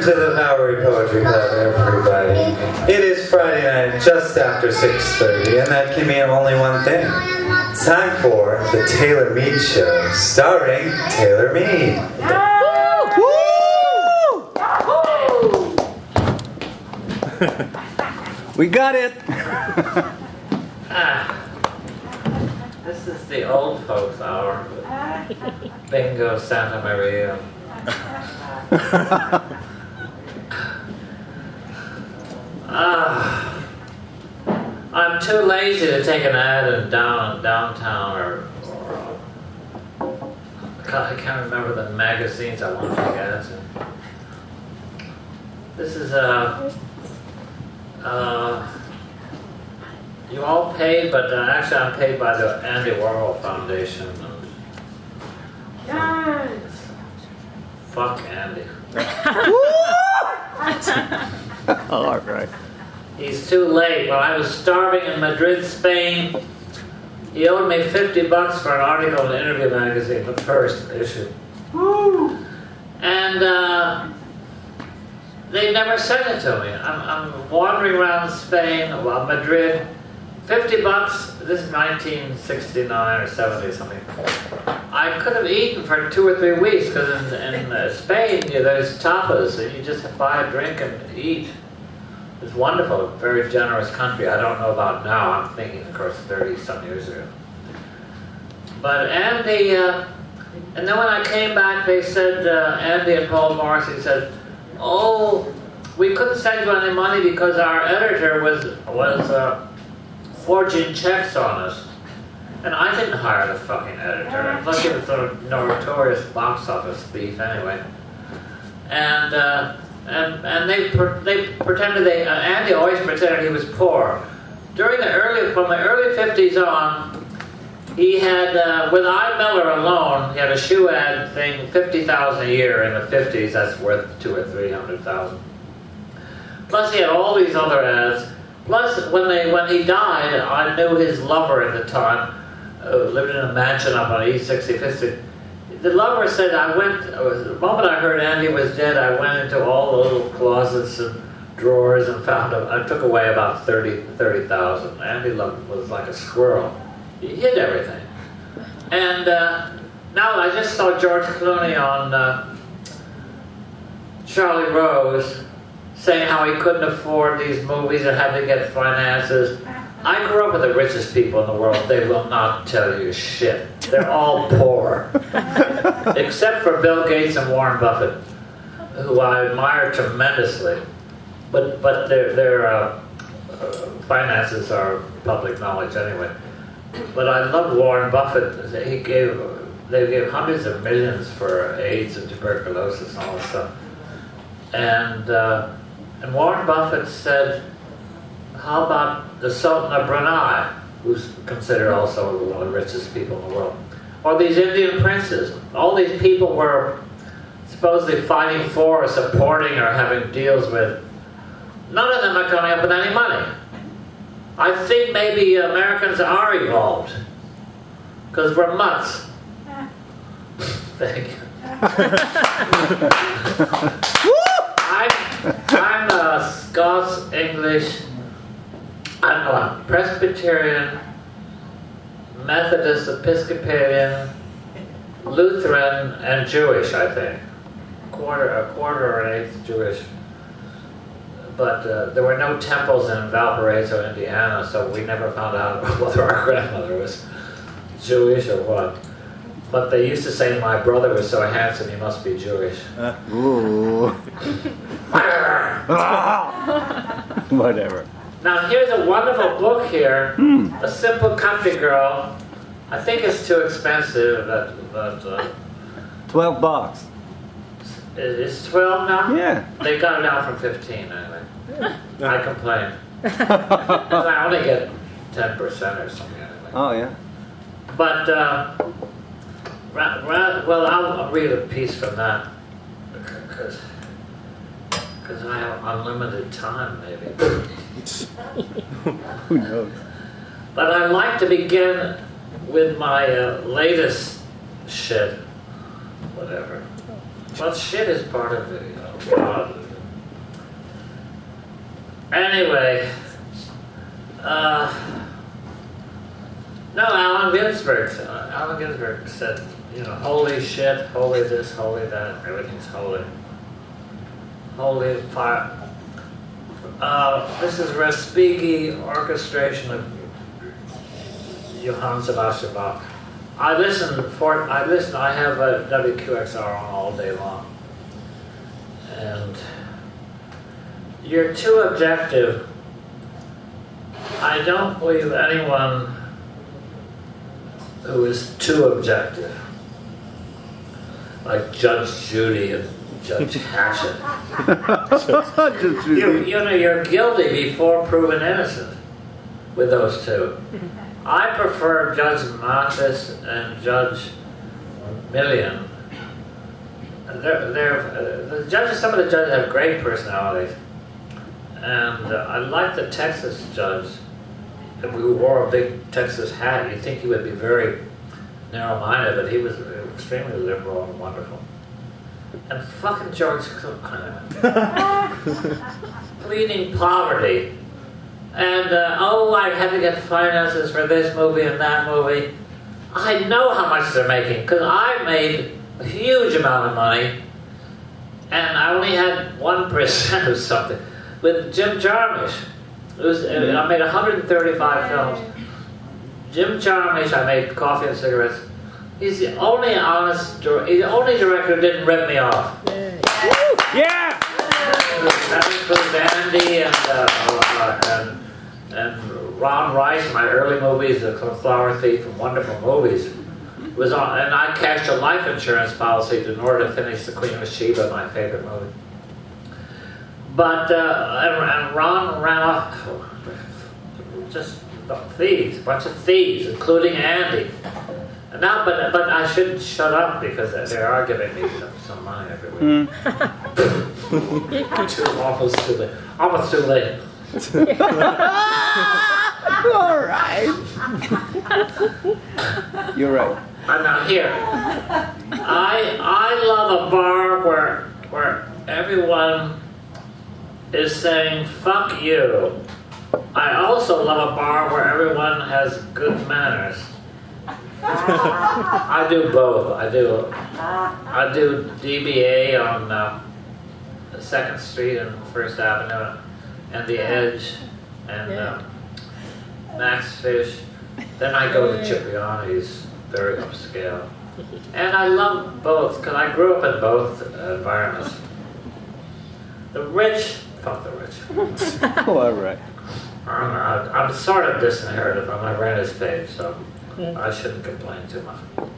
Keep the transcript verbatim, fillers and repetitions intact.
to the Bowery Poetry Club, everybody. It is Friday night, just after six thirty, and that can mean only one thing. Time for the Taylor Mead Show, starring Taylor Mead. We got it! Ah, this is the old folks' hour. Bingo Santa Maria. Ah, I'm too lazy to take an ad in down downtown or, or uh, God, I can't remember the magazines I want to take ads in. This is a. Uh, uh, you all paid, but uh, actually I'm paid by the Andy Warhol Foundation. Yes. Fuck Andy. All right. He's too late. When I was starving in Madrid, Spain, he owed me fifty bucks for an article in Interview magazine, the first issue. Woo. And uh, they never sent it to me. I'm, I'm wandering around Spain, well, Madrid, fifty bucks. This is nineteen sixty-nine or seventy something. I could have eaten for two or three weeks because in, in uh, Spain you, there's tapas and you just buy a drink and eat. It's wonderful, a very generous country. I don't know about now. I'm thinking, of course, thirty some years ago. But Andy, uh, and then when I came back, they said, uh, Andy and Paul Morrissey said, "Oh, we couldn't send you any money because our editor was was uh, forging checks on us." And I didn't hire the fucking editor. Plus he was a notorious box office thief anyway. And uh, and and they per, they pretended they uh, Andy always pretended he was poor. During the early from the early fifties on, he had uh, with I. Miller alone, he had a shoe ad thing fifty thousand a year in the fifties. That's worth two or three hundred thousand. Plus he had all these other ads. Plus when they when he died, I knew his lover at the time. Uh, lived in a mansion up on East sixty-fifth Street. The lover said, I went, the moment I heard Andy was dead, I went into all the little closets and drawers and found, a, I took away about thirty thousand. Andy loved, was like a squirrel. He hid everything. And uh, now I just saw George Clooney on uh, Charlie Rose saying how he couldn't afford these movies and had to get finances. I grew up with the richest people in the world. They will not tell you shit. They're all poor. Except for Bill Gates and Warren Buffett, who I admire tremendously. But but their, their uh, uh, finances are public knowledge anyway. But I love Warren Buffett. He gave, they gave hundreds of millions for AIDS and tuberculosis and all this stuff. And, uh, and Warren Buffett said, how about the Sultan of Brunei, who's considered also one of the richest people in the world? Or these Indian princes. All these people were supposedly fighting for or supporting or having deals with. None of them are coming up with any money. I think maybe Americans are evolved, because we're mutts. Thank you. I'm, I'm uh, Scots, English, I'm uh, Presbyterian, Methodist, Episcopalian, Lutheran, and Jewish, I think. Quarter, a quarter or an eighth Jewish. But uh, there were no temples in Valparaiso, Indiana, so we never found out whether our grandmother was Jewish or what. But they used to say my brother was so handsome he must be Jewish. Uh, ooh. Whatever. Now here's a wonderful book here, mm. A Simple Country Girl. I think it's too expensive, but, but uh, Twelve bucks. It's twelve now? Yeah. They got it down from fifteen anyway. I complained. I only get ten percent or something anyway. Oh, yeah. But, uh, ra ra well, I'll, I'll read a piece from that. Because because I have unlimited time, maybe. Who knows? But I'd like to begin with my uh, latest shit. Whatever. Well, shit is part of it, you know. God, Anyway, uh, no, Allen Ginsberg. Uh, Allen Ginsberg said, you know, holy shit, holy this, holy that, everything's holy. Holy fire. Uh, this is Respighi orchestration of Johann Sebastian Bach. I listen for, I listen, I have a W Q X R on all day long. And you're too objective. I don't believe anyone who is too objective, like Judge Judy and Judge Hatchett. you, you know, you're guilty before proven innocent with those two. I prefer Judge Mathis and Judge Millian. They're, they're, uh, the judges, some of the judges have great personalities. And uh, I like the Texas judge who wore a big Texas hat. You'd think he would be very narrow-minded, but he was extremely liberal and wonderful. And fucking George Clooney. Pleading poverty. And, uh, oh, I had to get finances for this movie and that movie. I know how much they're making, because I made a huge amount of money, and I only had one percent of something. With Jim Jarmusch, it was, I made one hundred thirty-five films. Jim Jarmusch, I made Coffee and Cigarettes. He's the only honest, he's the only director who didn't rip me off. Yeah! That includes Andy and, uh, uh, and, and Ron Rice, my early movies, The Flower Thief, and wonderful movies. Was on, and I cashed a life insurance policy in order to finish The Queen of Sheba, my favorite movie. But, uh, and, and Ron ran off, just thieves, a bunch of thieves, including Andy. And now, but, but I shouldn't shut up because they are giving me some, some money every week. Mm. too, almost too late. Almost too late. All right. You're right. I'm not here. I I love a bar where where everyone is saying fuck you. I also love a bar where everyone has good manners. I do both. I do I do D B A on uh, Second Street and First Avenue, and the Edge, and uh, Max Fish. Then I go to Cipriani's, very upscale. And I love both, because I grew up in both uh, environments. The rich, fuck the rich. Oh, all right. I'm, I'm sort of disinherited, but my rent is paid, so I shouldn't complain too much.